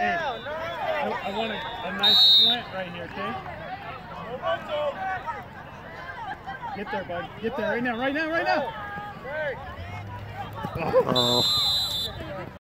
Hey, I want a nice slant right here, okay? Get there, bud. Get there right now, right now, right now! Oh.